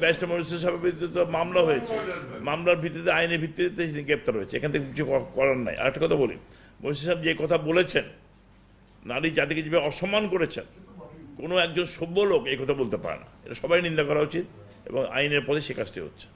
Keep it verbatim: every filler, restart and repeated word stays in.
Barrister মনির সাহেবের বিরুদ্ধে তো মামলা হয়েছে, মামলার ভিত্তিতে আইনের ভিত্তিতে তিনি গ্রেপ্তার হয়েছে, এখান থেকে কিছু করার নাই। আর একটা কথা বলি, মনির সাহেব যে কথা বলেছেন, নারী জাতিকে যেভাবে অসম্মান করেছেন, কোনো একজন সভ্য লোক এই কথা বলতে পারে না। এটা সবাই নিন্দা করা উচিত এবং আইনের পথে সে কাজটি হচ্ছে।